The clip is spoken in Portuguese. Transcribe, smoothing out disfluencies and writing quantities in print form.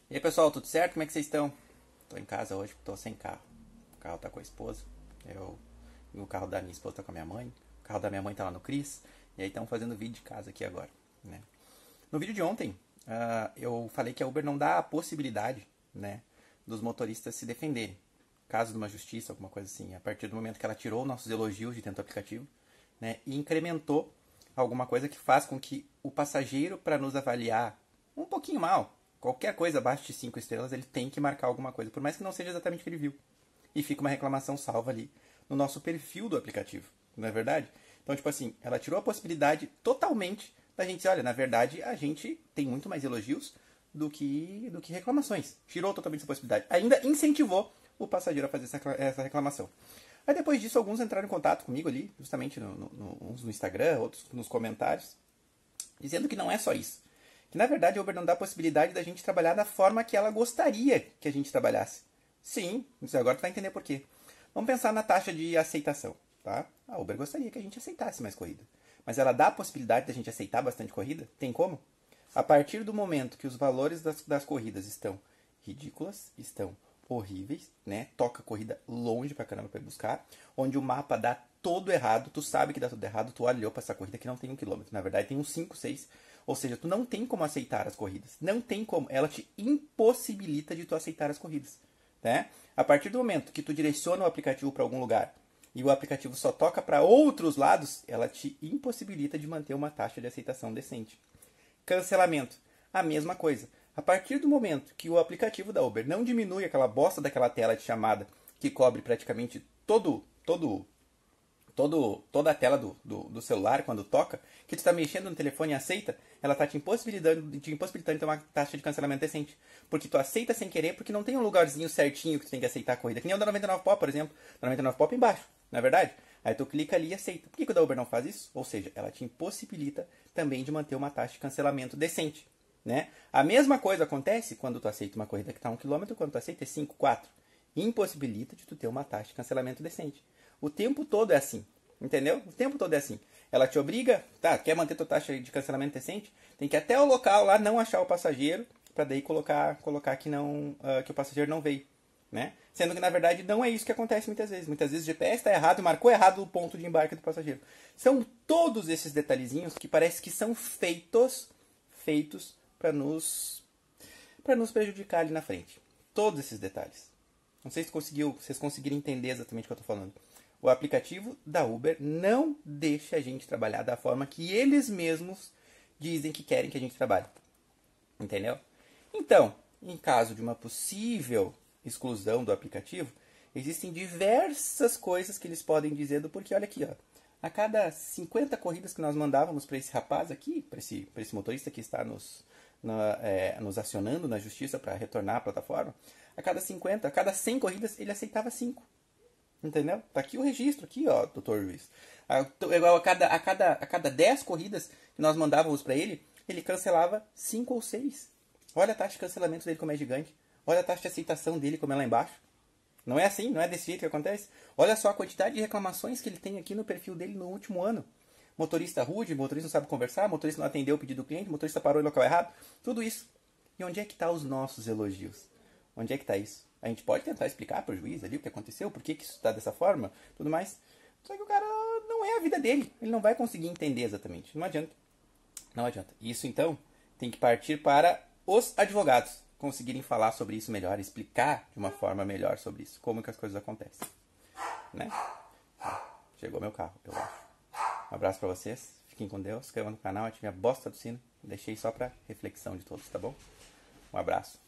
E aí pessoal, tudo certo? Como é que vocês estão? Tô em casa hoje, tô sem carro. O carro tá com a esposa. Eu, e o carro da minha esposa tá com a minha mãe. O carro da minha mãe tá lá no Cris. E aí estamos fazendo vídeo de casa aqui agora, né? No vídeo de ontem, eu falei que a Uber não dá a possibilidade, né, dos motoristas se defenderem. Caso de uma justiça, alguma coisa assim. A partir do momento que ela tirou nossos elogios de dentro do aplicativo, né, e incrementou alguma coisa que faz com que o passageiro, para nos avaliar um pouquinho mal, qualquer coisa abaixo de 5 estrelas, ele tem que marcar alguma coisa, por mais que não seja exatamente o que ele viu. E fica uma reclamação salva ali no nosso perfil do aplicativo, não é verdade? Então, tipo assim, ela tirou a possibilidade totalmente da gente dizer, olha, na verdade, a gente tem muito mais elogios do que reclamações. Tirou totalmente essa possibilidade. Ainda incentivou o passageiro a fazer essa reclamação. Aí depois disso, alguns entraram em contato comigo ali, justamente uns no Instagram, outros nos comentários, dizendo que não é só isso. Que na verdade a Uber não dá a possibilidade da gente trabalhar da forma que ela gostaria que a gente trabalhasse. Sim, você agora tu vai entender por quê. Vamos pensar na taxa de aceitação, tá? A Uber gostaria que a gente aceitasse mais corrida. Mas ela dá a possibilidade da gente aceitar bastante corrida? Tem como? A partir do momento que os valores das corridas estão ridículas, estão horríveis, né? Toca a corrida longe pra caramba pra ir buscar, onde o mapa dá todo errado, tu sabe que dá tudo errado, tu olhou pra essa corrida que não tem 1 quilômetro, na verdade tem uns 5, 6, ou seja, tu não tem como aceitar as corridas, não tem como, ela te impossibilita de tu aceitar as corridas, né? A partir do momento que tu direciona o aplicativo para algum lugar e o aplicativo só toca para outros lados, ela te impossibilita de manter uma taxa de aceitação decente. Cancelamento, a mesma coisa. A partir do momento que o aplicativo da Uber não diminui aquela bosta daquela tela de chamada que cobre praticamente toda a tela do celular quando toca, que tu está mexendo no telefone e aceita, ela está te impossibilitando de ter uma taxa de cancelamento decente. Porque tu aceita sem querer, porque não tem um lugarzinho certinho que tu tem que aceitar a corrida. Que nem o da 99 Pop, por exemplo. Da 99 Pop embaixo, não é verdade? Aí tu clica ali e aceita. Por que o da Uber não faz isso? Ou seja, ela te impossibilita também de manter uma taxa de cancelamento decente. Né? A mesma coisa acontece quando tu aceita uma corrida que está a 1 quilômetro, quando tu aceita 5, 4. Impossibilita de tu ter uma taxa de cancelamento decente. O tempo todo é assim. Entendeu? O tempo todo é assim. Ela te obriga, tá, quer manter tua taxa de cancelamento decente? Tem que ir até o local lá não achar o passageiro, para daí colocar que não que o passageiro não veio. Né? Sendo que na verdade não é isso que acontece muitas vezes. Muitas vezes o GPS está errado e marcou errado o ponto de embarque do passageiro. São todos esses detalhezinhos que parece que são feitos para nos prejudicar ali na frente. Todos esses detalhes. Não sei se vocês conseguiram entender exatamente o que eu estou falando. O aplicativo da Uber não deixa a gente trabalhar da forma que eles mesmos dizem que querem que a gente trabalhe. Entendeu? Então, em caso de uma possível exclusão do aplicativo, existem diversas coisas que eles podem dizer do porquê. Olha aqui, ó. A cada 50 corridas que nós mandávamos para esse rapaz aqui, para esse motorista que está nos acionando na justiça para retornar à plataforma, a cada 100 corridas ele aceitava 5. Entendeu? Tá aqui o registro, aqui, ó, doutor Luiz. A cada 10 corridas que nós mandávamos para ele, ele cancelava 5 ou 6. Olha a taxa de cancelamento dele como é gigante. Olha a taxa de aceitação dele como é lá embaixo. Não é assim, não é desse jeito que acontece. Olha só a quantidade de reclamações que ele tem aqui no perfil dele no último ano. Motorista rude, motorista não sabe conversar, motorista não atendeu o pedido do cliente, motorista parou no local errado. Tudo isso. E onde é que tá os nossos elogios? Onde é que tá isso? A gente pode tentar explicar para o juiz ali o que aconteceu, por que isso está dessa forma, tudo mais. Só que o cara não é a vida dele. Ele não vai conseguir entender exatamente. Não adianta. Não adianta. Isso então tem que partir para os advogados conseguirem falar sobre isso melhor, explicar de uma forma melhor sobre isso, como que as coisas acontecem. Né? Chegou meu carro, eu acho. Um abraço para vocês. Fiquem com Deus. Se inscrevam no canal, ativem a bosta do sino. Deixei só para reflexão de todos, tá bom? Um abraço.